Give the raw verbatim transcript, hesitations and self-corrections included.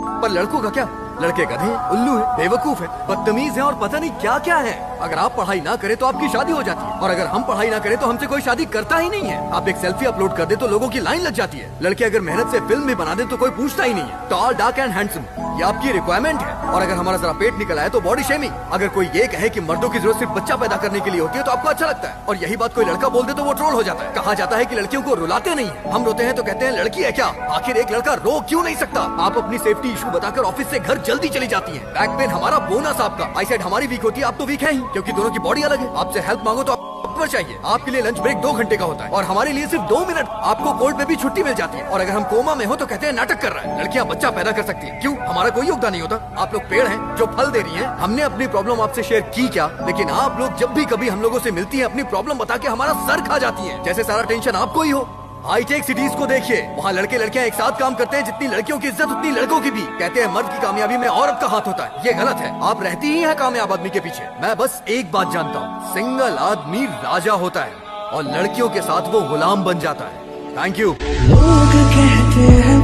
पर लड़कों का क्या? लड़के गधे हैं, उल्लू है, बेवकूफ है, बदतमीज है और पता नहीं क्या क्या है। अगर आप पढ़ाई ना करें तो आपकी शादी हो जाती है, और अगर हम पढ़ाई ना करें तो हमसे कोई शादी करता ही नहीं है। आप एक सेल्फी अपलोड कर दे तो लोगों की लाइन लग जाती है। लड़के अगर मेहनत से फिल्म भी बना दे तो कोई पूछता ही नहीं है। टॉल, डार्क एंड हैंडसम, ये आपकी रिक्वायरमेंट है। और अगर हमारा जरा पेट निकल आए तो बॉडी शेमिंग। अगर कोई ये कहे कि मर्दों की जरूरत सिर्फ बच्चा पैदा करने के लिए होती है तो आपको अच्छा लगता है, और यही बात कोई लड़का बोल दे तो वो ट्रोल हो जाता है। कहा जाता है कि लड़कियों को रुलाते नहीं है, हम रोते हैं तो कहते हैं लड़की है क्या। आखिर एक लड़का रो क्यों नहीं सकता? आप अपनी सेफ्टी इशू बताकर ऑफिस से घर जल्दी चली जाती है। बैक पेन हमारा बोनस आपका, आई साइड हमारी वीक होती है, आप तो वीक है ही, क्योंकि दोनों की बॉडी अलग है। आपसे हेल्प मांगो तो आपको चाहिए। आपके लिए लंच ब्रेक दो घंटे का होता है और हमारे लिए सिर्फ दो मिनट। आपको कोर्ट में भी छुट्टी मिल जाती है, और अगर हम कोमा में हो तो कहते हैं नाटक कर रहा है। लड़कियां बच्चा पैदा कर सकती है, क्यों? हमारा कोई योगदान नहीं होता। आप लोग पेड़ हैं जो फल दे रही हैं। हमने अपनी प्रॉब्लम आपसे शेयर की क्या? लेकिन आप लोग जब भी कभी हम लोगों से मिलती हैं अपनी प्रॉब्लम बता के हमारा सर खा जाती है, जैसे सारा टेंशन आपको ही हो। हाईटेक सिटीज को देखिए, वहाँ लड़के लड़कियां एक साथ काम करते हैं। जितनी लड़कियों की इज्जत उतनी लड़कों की भी। कहते हैं मर्द की कामयाबी में औरत का हाथ होता है, ये गलत है। आप रहती ही हैं कामयाब आदमी के पीछे। मैं बस एक बात जानता हूँ, सिंगल आदमी राजा होता है और लड़कियों के साथ वो गुलाम बन जाता है। Thank you. लोग कहते हैं